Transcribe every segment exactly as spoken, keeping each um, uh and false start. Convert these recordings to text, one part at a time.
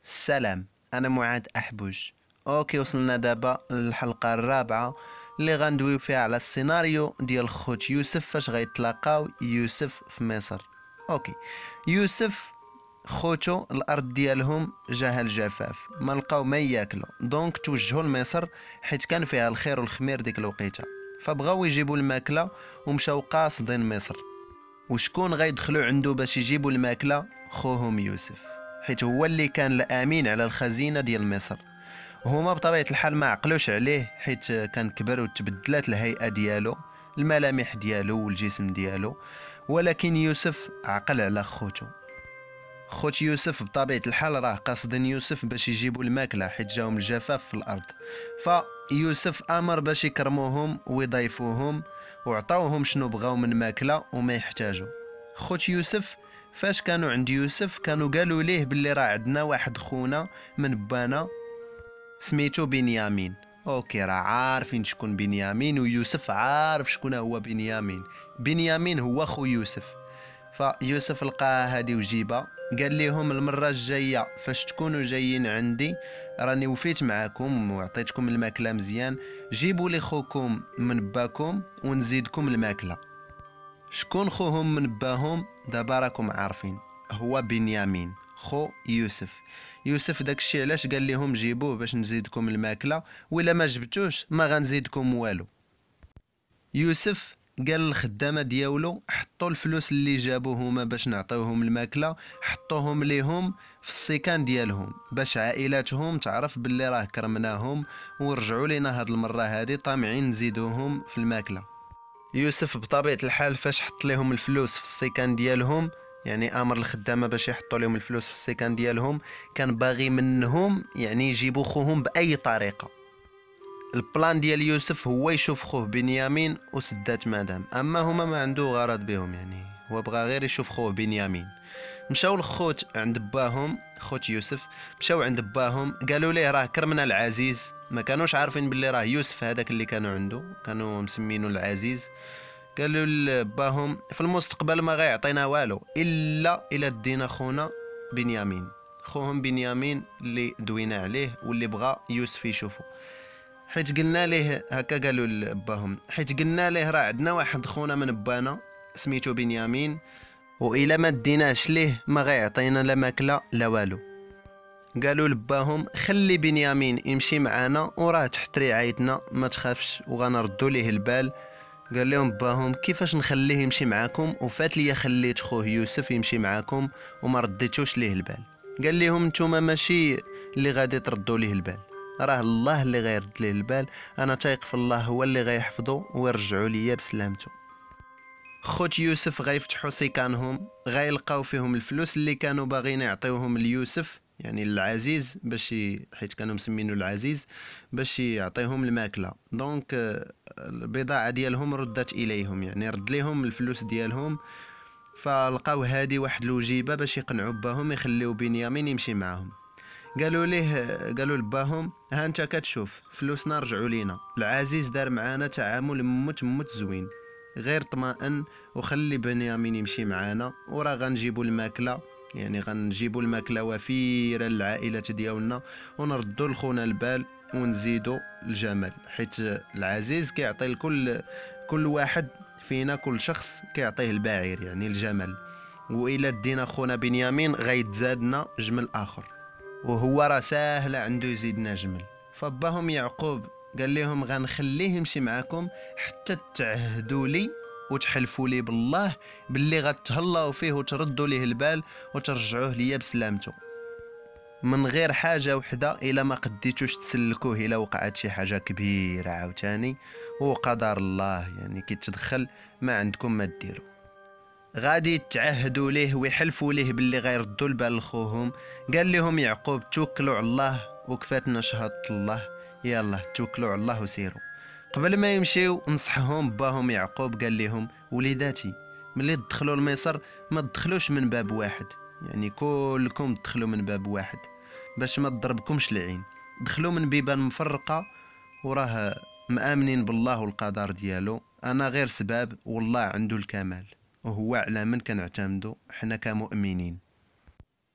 السلام. انا معاذ احبوج. اوكي، وصلنا دابا للحلقه الرابعه اللي غندويو فيها على السيناريو ديال خوت يوسف فاش غيتلاقاو يوسف في مصر. اوكي، يوسف خوتو الارض ديالهم جاها الجفاف، ما لقاو ما ياكلوا، دونك توجهوا لمصر حيت كان فيها الخير والخمير ديك الوقيته، فبغاو يجيبوا الماكله ومشاو قاصدين مصر. وشكون غيدخلوا عنده باش يجيبوا الماكله؟ خوهم يوسف، حيت هو اللي كان الامين على الخزينه ديال مصر. هما بطبيعه الحال ما عقلوش عليه حيت كان كبر وتبدلات الهيئه ديالو، الملامح ديالو والجسم ديالو، ولكن يوسف عقل على خوتو. خوت يوسف بطبيعه الحال راه قاصدين يوسف باش يجيبوا الماكله حيت جاهم الجفاف في الارض، فيوسف امر باش يكرموهم ويضيفوهم وعطاوهم شنو بغاو من ماكله وما يحتاجوا. خوت يوسف فاش كانوا عند يوسف كانوا قالوا ليه باللي راه عندنا واحد خونا من بانا سميتو بنيامين. اوكي، راه عارفين شكون بنيامين، ويوسف عارف شكون هو بنيامين. بنيامين هو خو يوسف. فيوسف لقى هادي وجيبه، قال لهم المره الجايه فاش تكونوا جايين عندي راني وفيت معاكم وعطيتكم الماكله مزيان، جيبوا لي خوكم من باكم ونزيدكم الماكله. شكون خوهم من باهم؟ دابا راكم عارفين، هو بنيامين خو يوسف. يوسف داكشي علاش قال لهم جيبوه باش نزيدكم الماكله، ولا ما جبتوش ما غنزيدكم والو. يوسف قال للخدامه ديالو حطوا الفلوس اللي جابوه هما باش نعطيوهم الماكله، حطوهم ليهم في السيكان ديالهم باش عائلاتهم تعرف باللي راه كرمناهم، ورجعوا لينا هاد المره هادي طامعين نزيدوهم في الماكله. يوسف بطبيعه الحال فاش حط لهم الفلوس في السيكان ديالهم، يعني امر الخدامه باش يحطوا لهم الفلوس في السيكان ديالهم، كان باغي منهم يعني يجيبوا خوهم باي طريقه. البلان ديال يوسف هو يشوف خوه بنيامين وسدات مادام، اما هما ما عنده غرض بهم، يعني هو بغى غير يشوف خوه بنيامين. مشاو الخوت عند باهم، خوت يوسف مشاو عند باهم قالوا ليه راه كرمنا العزيز. ما كانوش عارفين باللي راه يوسف هذاك اللي كانوا عنده، كانوا مسمينه العزيز. قالوا لباهم في المستقبل ما غيعطينا والو الا الا دينا خونا بنيامين، خوهم بنيامين اللي دوينا عليه واللي بغى يوسف يشوفه. حيت قلنا ليه هكا، قالوا لباهم حيت قلنا ليه راه عندنا واحد خونا من بانا سميتو بنيامين، وإلا ما ديناش ليه ما غيعطينا لا ماكله لا والو. قالوا لباهم خلي بنيامين يمشي معانا وراه تحت رعايتنا، ما تخافش وغنردوا ليه البال. قال لهم باهم كيفاش نخليه يمشي معاكم وفات لي خليت خوه يوسف يمشي معاكم وما رديتوش ليه البال؟ قال لهم نتوما ماشي اللي غادي تردوا ليه البال، راه الله اللي غيرد ليه البال. انا تايق في الله هو اللي غيحفظه ويرجعوا ليا بسلامته. خوت يوسف غيفتحوا سيكانهم، غيلقاو فيهم الفلوس اللي كانوا باغيين يعطيوهم ليوسف، يعني العزيز باش ي... حيت كانوا مسمينه العزيز باش يعطيهم الماكله. دونك آه، البضاعه ديالهم ردت اليهم، يعني رد ليهم الفلوس ديالهم. فلقاو هادي واحد الوجيبه باش يقنعوا باهم يخليو بنيامين يمشي معاهم. قالوا ليه قالوا لباهم ها انت كتشوف فلوسنا رجعوا لينا، العزيز دار معانا تعامل مت مت زوين، غير طمئن وخلي بنيامين يمشي معانا وراه غنجيبوا الماكله، يعني غنجيبوا الماكله وفيره للعائله ديالنا ونردوا لخونا البال ونزيدوا الجمال، حيت العزيز كيعطي لكل كل واحد فينا، كل شخص كيعطيه البعير يعني الجمل، والا دينا خونا بنيامين غيتزادنا جمل اخر، وهو راه ساهل عنده يزيدنا جمل. فباهم يعقوب قال لهم غنخليه يمشي معاكم حتى تعهدوا لي وتحلفوا لي بالله باللي غتهلاو فيه وتردوا ليه البال وترجعوه ليا بسلامته، من غير حاجه وحده الا ما قديتوش تسلكوه الا وقعت شي حاجه كبيره عاوتاني، وقدر الله يعني كيتدخل ما عندكم ما ديروا. غادي يتعهدوا ليه ويحلفوا ليه باللي غيردوا البال لخوهم. قال لهم يعقوب توكلوا على الله وكفاتنا شهادة الله، يلا توكلوا على الله وسيروا. قبل ما يمشيو نصحهم باهم يعقوب قال لهم وليداتي ملي تدخلوا لمصر ما تدخلوش من باب واحد، يعني كلكم تدخلوا من باب واحد باش ما تضربكمش العين، دخلوا من بيبان مفرقة وراه مآمنين بالله والقدر ديالو، انا غير سباب والله عنده الكمال وهو على من كنعتمدوا حنا كمؤمنين.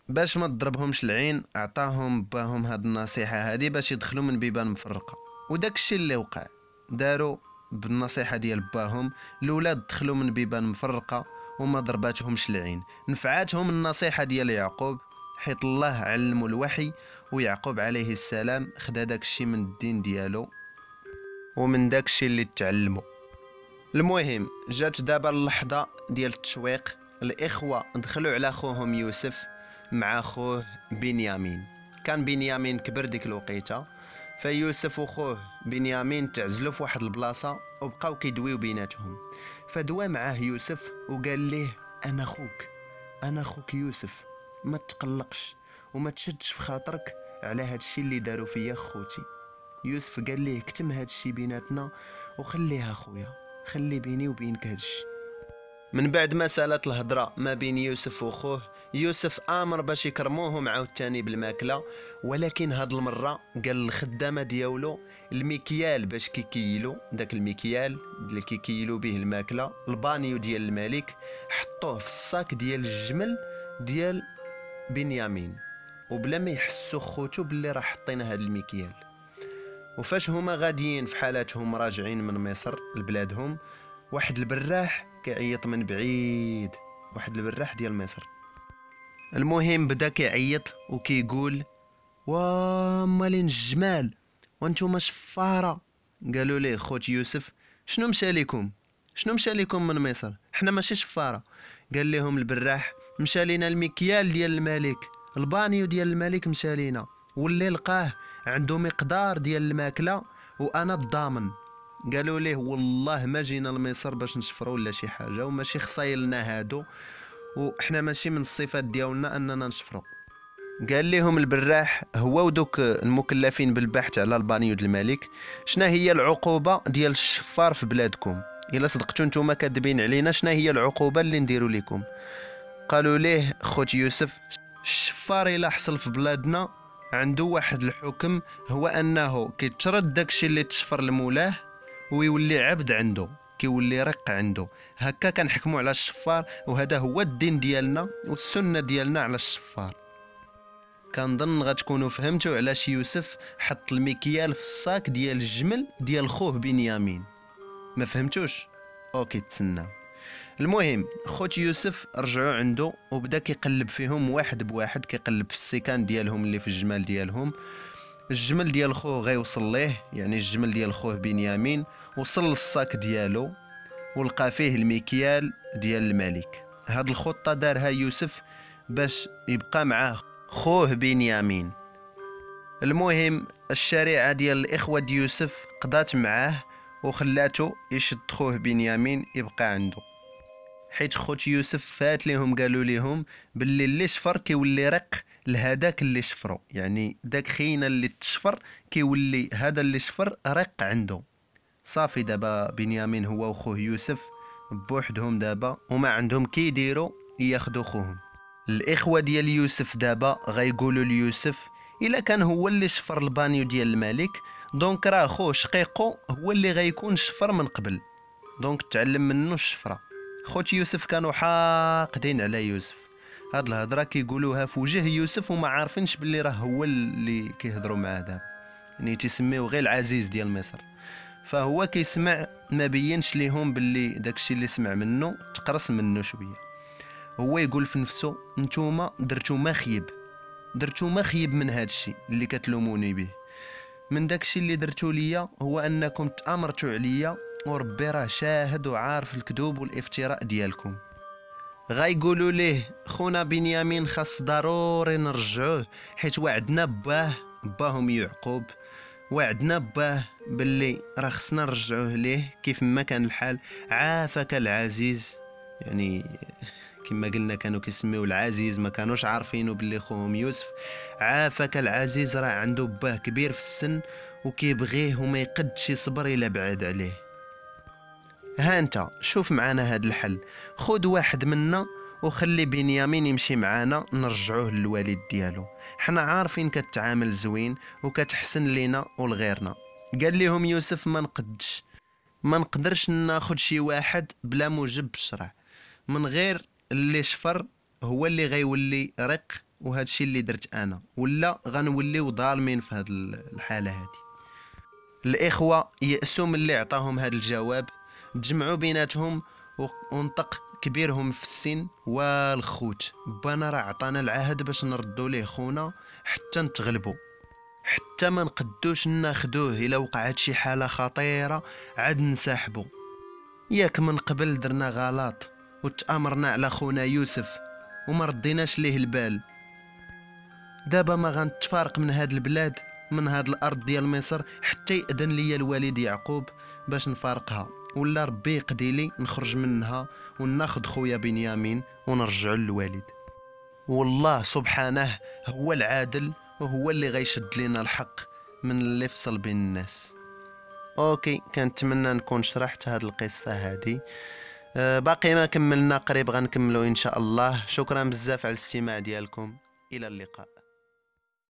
باش ما تضربهمش العين عطاهم باهم هاد النصيحة هادي باش يدخلوا من بيبان مفرقة، وداك الشيء اللي وقع داروا بالنصيحة ديال باهم. الولاد دخلوا من بيبان مفرقة وما ضرباتهمش العين. نفعاتهم النصيحة ديال يعقوب، حيت الله علموا الوحي، ويعقوب عليه السلام خدا داك الشيء من الدين ديالو ومن داك الشيء اللي تعلموا. المهم جات دابا اللحظة ديال التشويق. الإخوة دخلوا على خوهم يوسف مع خوه بنيامين. كان بنيامين كبر ديك الوقيته، فيوسف وخوه بنيامين تعزلوا في واحد البلاصه وبقاو كيدويو بيناتهم. فدوا معاه يوسف وقال ليه انا خوك، انا خوك يوسف، ما تقلقش وما تشدش في خاطرك على هاد الشيء اللي داروا فيا خوتي. يوسف قال ليه كتم هاد الشيء بيناتنا وخليها خويا، خلي بيني وبينك هاد الشيء. من بعد ما سالت الهضره ما بين يوسف وخوه، يوسف امر باش يكرموهم عاوتاني بالماكله، ولكن هاد المره قال الخدامه ديالو المكيال باش كيكيلو داك المكيال اللي كيكيلو به الماكله، البانيو ديال الملك، حطوه في الصاك ديال الجمل ديال بنيامين، وبلا ما يحسوا خوتو باللي راه حطينا هاد المكيال. وفاش هما غاديين في حالاتهم راجعين من مصر لبلادهم، واحد البراح كيعيط من بعيد، واحد البراح ديال مصر. المهم بدا كيعيط وكيقول ومالين الجمال وانتوما شفاره. قالوا ليه خوت يوسف شنو مشى لكم، شنو مشى لكم من مصر، حنا ماشي شفاره. قال لهم البراح مشى لينا المكيال ديال الملك، البانيو ديال الملك مشى لينا، واللي لقاه عنده مقدار ديال الماكله وانا الضامن. قالوا ليه والله ما جينا لمصر باش نشفروا ولا شي حاجه، وماشي خصايلنا هادو، وحنا ماشي من الصفات ديالنا اننا نشفروا. قال لهم البراح هو ودوك المكلفين بالبحث على البانيو ديال الملك شنا هي العقوبه ديال الشفار في بلادكم، الا صدقتوا نتوما كاذبين علينا شنا هي العقوبه اللي نديروا لكم. قالوا ليه خوت يوسف الشفار الا حصل في بلادنا عنده واحد الحكم، هو انه كيتشرد داكشي اللي تشفر لمولاه ويولي عبد عنده، كيولي رق عنده. هكا كنحكموا على الشفار، وهذا هو الدين ديالنا والسنه ديالنا على الشفار. كنظن غتكونوا فهمتوا علاش يوسف حط المكيال في الصاك ديال الجمل ديال خوه بنيامين. ما فهمتوش؟ اوكي تسنى. المهم خوت يوسف رجعوا عنده وبدا كيقلب فيهم واحد بواحد، كيقلب في السكان ديالهم اللي في الجمال ديالهم. الجمل ديال خوه غيوصل ليه، يعني الجمل ديال خوه بنيامين وصل للصاك ديالو ولقى فيه المكيال ديال الملك. هاد الخطه دارها يوسف باش يبقى معاه خوه بنيامين. المهم الشريعه ديال الاخوه ديال يوسف قضات معاه وخلاته يشد خوه بنيامين يبقى عنده، حيت خوت يوسف فات ليهم قالوا ليهم باللي اللي شفر كيولي رق لهداك اللي شفرو، يعني داك خينا اللي تشفر كيولي هذا اللي شفر رق عنده. صافي دابا بنيامين هو وخوه يوسف بوحدهم دابا وما عندهم كيديروا ياخذوا خوهم. الاخوه ديال يوسف دابا غيقولوا ليوسف الا كان هو اللي شفر البانيو ديال الملك دونك راه خوه شقيقو هو اللي غيكون شفر من قبل، دونك تعلم منه الشفره. خوت يوسف كانوا حاقدين على يوسف، هاد الهضره كيقولوها في وجه يوسف وما عارفينش باللي راه هو اللي كيهضروا معاه دابا، يعني تيسميوه غير العزيز ديال مصر. فهو كيسمع ما بينش ليهم باللي داكشي اللي سمع منه تقرص منه شويه. هو يقول في نفسه نتوما درتو ما خيب، درتو ما خيب من هادشي اللي كتلوموني به. من داكشي اللي درتو ليا هو انكم تامرتوا عليا، وربي راه شاهد وعارف الكذوب والافتراء ديالكم. غايقولوا ليه خونا بنيامين خاص ضروري نرجعوه، حيت وعدنا باه باهم يعقوب، وعدنا باه باللي راه خصنا نرجعوه ليه كيف ما كان الحال. عافاك العزيز، يعني كما قلنا كانوا كيسميو العزيز، ما كانوش عارفينه باللي خوهم يوسف. عافاك العزيز راه عنده باه كبير في السن وكيبغيه وما يقدش يصبر الا بعد عليه. ها انت شوف معانا هاد الحل، خذ واحد منا وخلي بنيامين يمشي معانا نرجعوه للوالد ديالو، حنا عارفين كتعامل زوين وكتحسن لينا ولغيرنا. قال لهم يوسف ما نقدش ما نقدرش ناخذ شي واحد بلا موجب بالشرع، من غير اللي شفر هو اللي غيولي رق وهذا الشيء اللي درت انا، ولا غنوليو ظالمين في هذه الحاله هذه. الاخوه يأسوا من اللي عطاهم هذا الجواب، تجمعوا بيناتهم ونطق كبيرهم في السن: والخوت بانا راه عطانا العهد باش نردوا ليه خونا حتى نتغلبوا، حتى ما نقدوش ناخدوه الا وقعت شي حاله خطيره عاد نسحبوا. ياك من قبل درنا غلط وتامرنا على خونا يوسف وما رديناش ليه البال. دابا ما غنتفارق من هاد البلاد، من هاد الارض ديال مصر، حتى يأذن لي الوالد يعقوب باش نفارقها، ولا ربي يقضي لي نخرج منها وناخذ خويا بنيامين ونرجعو للوالد. والله سبحانه هو العادل وهو اللي غيشد لنا الحق من اللي فصل بين الناس. اوكي، كنتمنى نكون شرحت هاد القصه هادي. أه باقي ما كملنا، قريب غنكملو ان شاء الله. شكرا بزاف على الاستماع ديالكم، الى اللقاء.